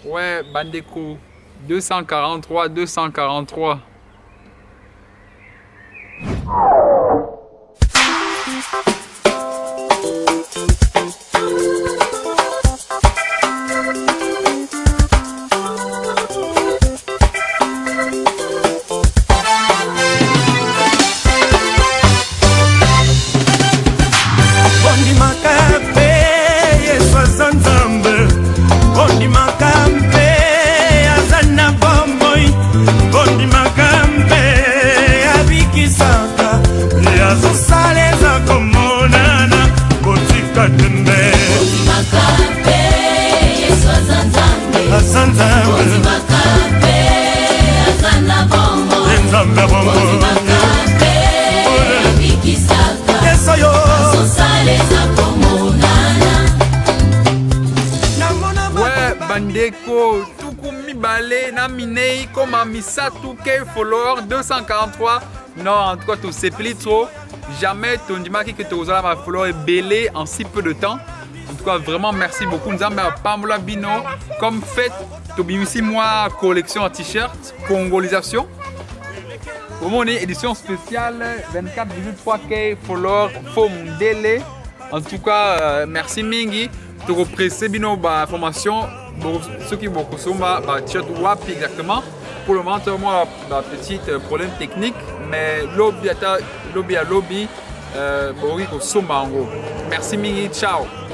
Ouais, Bandeko 243, 243. Bandeko Tukumi Balé Naminei comme Misatu K follower 243. Non, en tout cas, tu sais plus trop. Jamais ton dimaki que tu as ma follower belé en si peu de temps. En tout cas, vraiment merci beaucoup. Nous avons Pamela Bino comme fait. Tu as ici moi collection en t-shirt, congolisation. Au moment édition spéciale 24,3K follower Fomdele. En tout cas, merci Mingi. Tu as pressé Bino information. Ceux qui vont consommer t-shirt WAP exactement. Pour le moment, moi, petit problème technique, mais lobby à lobby, merci Mingi, ciao.